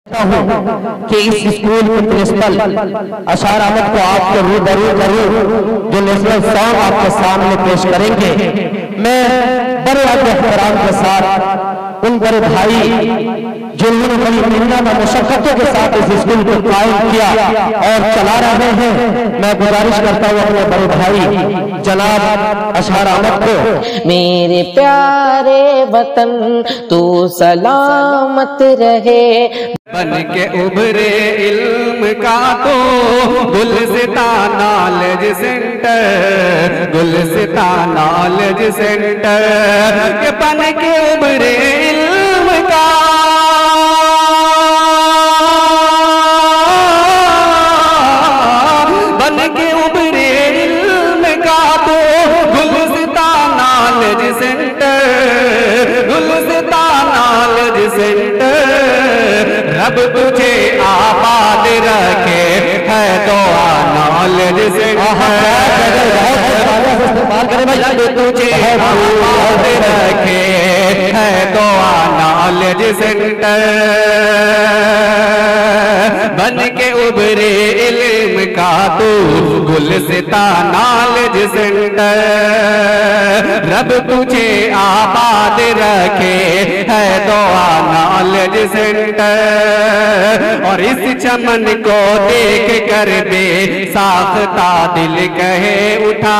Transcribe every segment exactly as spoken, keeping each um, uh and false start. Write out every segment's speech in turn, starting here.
कि इस स्कूल के प्रिंसिपल अशार अहमद को आपके रूबरू जरूर जो नेशनल सॉन्ग आपके सामने पेश करेंगे। मैं बड़े एहतराम के साथ उन बड़े भाई जिन्होंने बड़ी मेहनत और मुशक्कतों के साथ इस स्कूल को कायम किया और चला रहे हैं, मैं गुजारिश करता हूँ अपने बड़े भाई जनाब अशार अहमद को। मेरे प्यारे वतन तू सलामत रहे, बन के उभरे इल्म का तो Gulsita knowledge centre, Gulsita knowledge centre के बन के उभरे इल्म का बन के उभरे इल्म का तो Gulsita knowledge centre, Gulsita knowledge centre रब तुझे आबाद रखे है दुआ नॉलेज सेंटर, रब तुझे आबाद रखे है दुआ नॉलेज सेंटर बन के उभरे इल्म का तू गुलसिता नॉलेज सेंटर रब तुझे आबाद रखे है दुआ नॉलेज सेंटर। और इस चमन को देख कर बे साख्ता दिल कहे उठा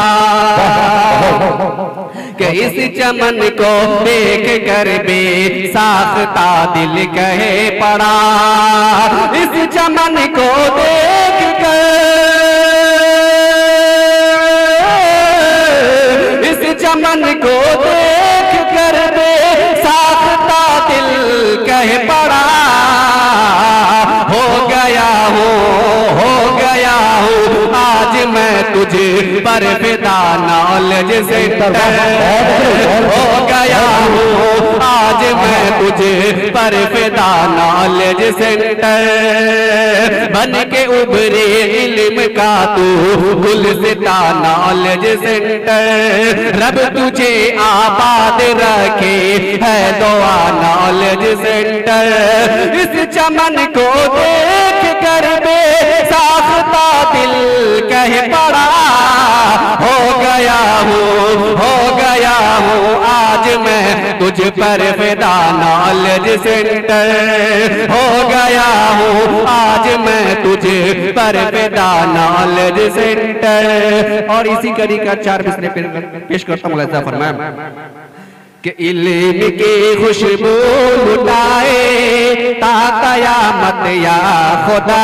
कि इस चमन को देख कर बे साख्ता दिल कहे पड़ा, इस चमन को देख कर इस चमन को देख कर बे साख्ता दिल कहे पड़ा, हो गया हूँ हो गया हूँ आज मैं तुझे पर फिदा नॉलेज सेंटर, हो गया हूँ आज मैं तुझे पर फिदा नॉलेज सेंटर बन के उभरे इल्म का तू गुलसिता नॉलेज सेंटर रब तुझे आबाद रखे है दुआ नॉलेज सेंटर। इस चमन को देख कर बे साख्ता दिल कह पड़ा, हो गया हूँ हो गया हूँ आज मैं तुझ पर फिदा नॉलेज सेंटर, हो गया हूँ आज मैं तुझे पर फिदा नॉलेज सेंटर। और इसी कड़ी का चार मिसरे पेश करता हूँ फरमाया कि इल्म की खुशबू लुटाए ता कयामत या खुदा,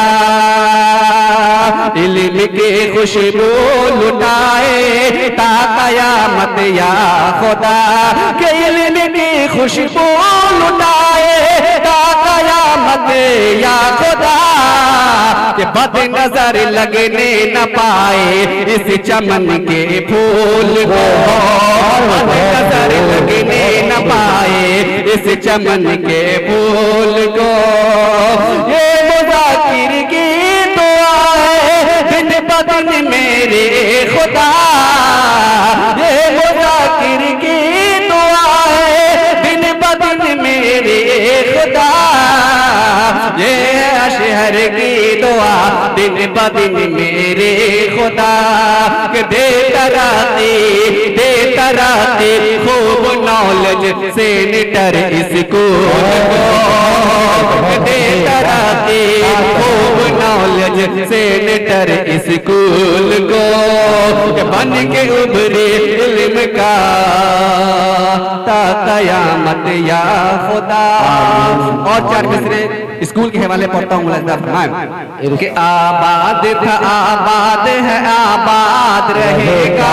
इल्म की खुशबू लुटाए ता कयामत या खुदा, कि इल्म की खुशबू लुटाए ता कयामत या खुदा, कि बद नजर लगने न पाए इस चमन के फूल को, बद नजर लगने न पाए इस चमन के फूल को। ये मुज़ाकिर की दुआ है दिन ब दिन मेरे खुदा, ये मुज़ाकिर की दुआ है दिन ब दिन मेरे खुदा, ये अशहर की दुआ दिन ब दिन मेरे खुदा, के दे तराती दे तराती खूब नॉलेज सेंटर स्कूल को, दे तराती खूब नॉलेज सेंटर स्कूल को, बन के उभरे इल्म का ता कयामत या खुदा। और चार मिसरे स्कूल के हवाले पढ़ता हूँ कि आबाद था आबाद है आबाद रहेगा,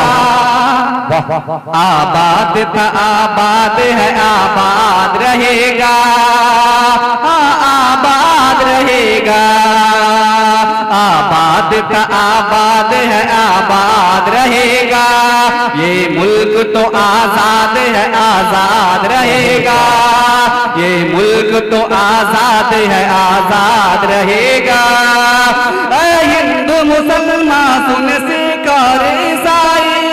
आबाद था आबाद है आबाद रहेगा, आबाद रहेगा, आबाद था आबाद है आबाद रहेगा, ये मुल्क तो आजाद है आजाद रहेगा, ये मुल्क तो आजाद है आजाद रहेगा। हिंदू मुसलमान सुन सिकार ईसाई,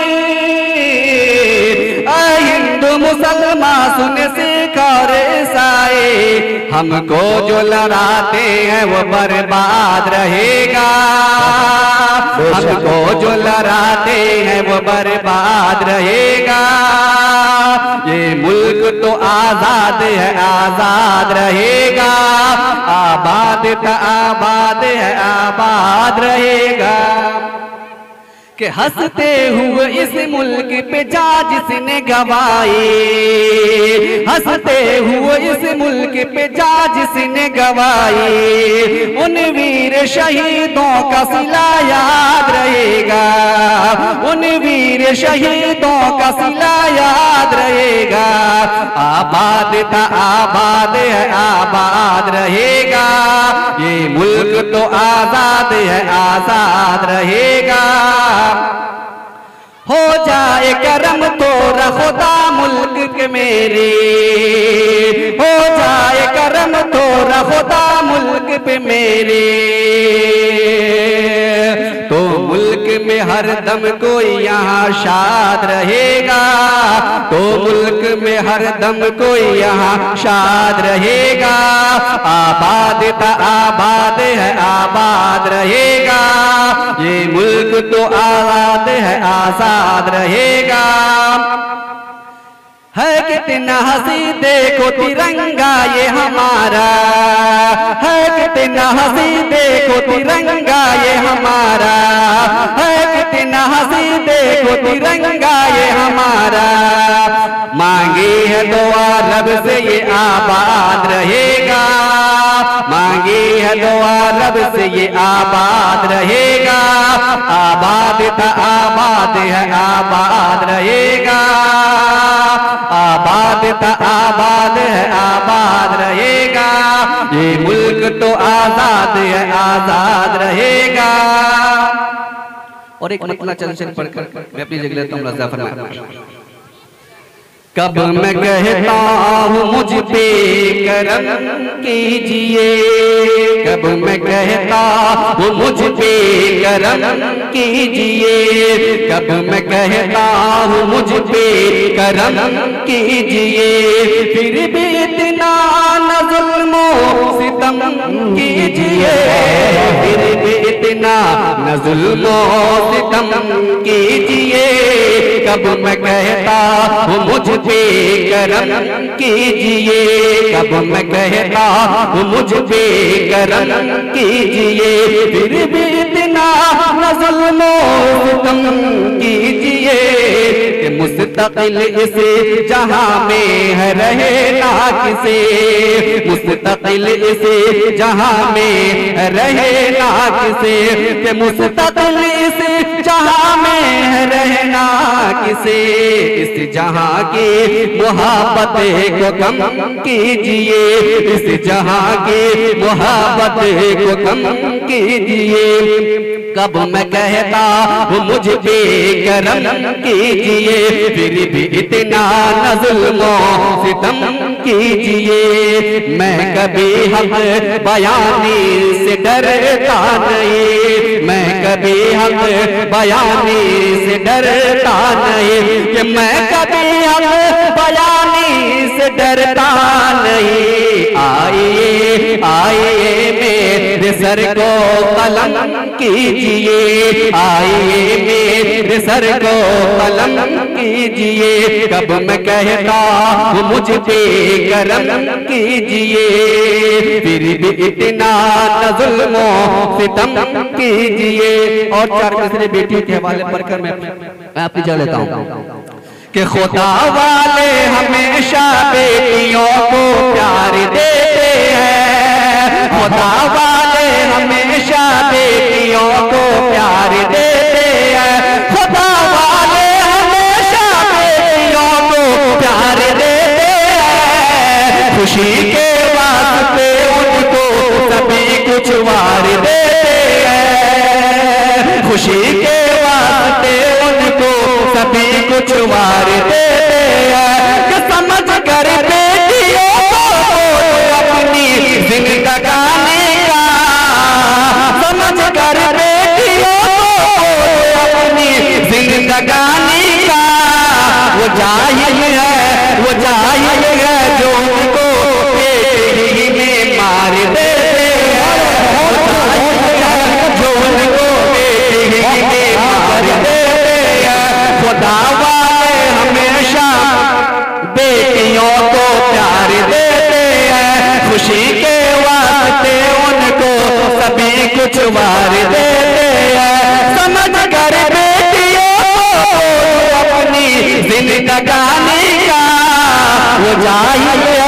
हिंदू मुसलमान सुन सिकार ईसाई, हमको जो लड़ाते हैं वो बर्बाद रहेगा। हमको जो लड़ाते हैं वो बर्बाद रहेगा। ये मुल्क तो आजाद है, आजाद रहेगा। आबाद तो आबाद है, आबाद रहेगा। कि हंसते हुए इस मुल्क पे जा जिसने गवाई, हंसते हुए इस मुल्क पे जा जिसने गवाई, उन वीर शहीदों का सिला याद रहेगा। उन वीर शहीदों का सिला याद रहेगा। आबाद था आबाद है, आबाद रहेगा। ये मुल्क तो आजाद है, आजाद रहेगा। हो जाए करम तो खुदा मुल्क के मेरे, हो जाए करम तो खुदा मुल्क पे मेरे, तो मुल्क में हर दम कोई यहाँ शाद रहेगा। तो मुल्क में हर दम कोई यहाँ शाद रहेगा। आबाद था आबाद है, आबाद रहेगा। ये मुल्क तो आजाद है, आजाद रहेगा। है कितना हंसी देखो तिरंगा ये हमारा, है कितना हंसी देखो तिरंगा ये हमारा, है कितना हंसी देखो तिरंगा ये हमारा। मांगी है दुआ रब से ये आबाद रहेगा। मांगी है दुआ रब से ये आबाद रहेगा। आबाद था आबाद है, आबाद रहेगा। आबाद था आबाद है, आबाद रहेगा। ये मुल्क तो आजाद है, आजाद रहेगा। और एक मतला चंद पढ़कर मैं अपनी जगह लेता हूँ। रज़ा फरमाया कब मैं कहता हूँ मुझ पे करम कीजिए, कब मैं कहता हूँ मुझ पे करम कीजिए, कब मैं कहता हूँ मुझ पे करम कीजिए, फिर भी इतना न जुल्म सितम कीजिए, फिर भी इतना न जुल्म सितम कीजिए। कब मैं कहता हूँ मुझ पे करम कीजिए, कब मैं कहता हूँ मुझ पे करम कीजिए, फिर भी इतना न जुल्म सितम कीजिए। मुस्तकिल इस जहां में है रहे ना किसे, मुस्तकिल इस जहां में रहे ना किसे, कि मुस्तकिल इस जहां में है रहना किसे। इस जहां की मोहब्बत को कम कीजिए, इस जहां की मोहब्बत को कम कीजिए। कब मैं कहता हूँ मुझ पे करम कीजिए, फिर भी इतना न जुल्म सितम कीजिए। मैं कभी हक बयानी से डरता नहीं, मैं कभी हक बयानी से डरता नहीं, कि मैं कभी हक बयानी से डरता नहीं। आइए आइए मेरे सर को कलम कीजिए, आइए मेरे सर को कलम कीजिए। कब मैं कहता हूँ मुझ पे करम कीजिए, फिर भी इतना न जुल्म सितम कीजिए। और चार दूसरे बेटी के हवाले पढ़कर मैं आपकी जगह लेता हूँ कि खुदा वाले हमेशा बेटियों को प्यार देते हैं, खुदा वाले हमेशा बेटियों को प्यार देते हैं, खुदा वाले हमेशा बेटियों को प्यार देते हैं। खुशी के वास्ते उनको सभी कुछ वार देते हैं, खुशी के वास्ते उनको सभी कुछ वार देते हैं। कि समझ कर बेटियों को अपनी जिंदगानी का, समझ कर बेटियों को अपनी जिंदगानी का, वो जाहिल है, वो जाहिल है जो उनको बेटी में खुशी के वास्ते उनको सभी कुछ वार देते हैं। समझ कर बेटियों अपनी जिंदगानी का वो चाहिए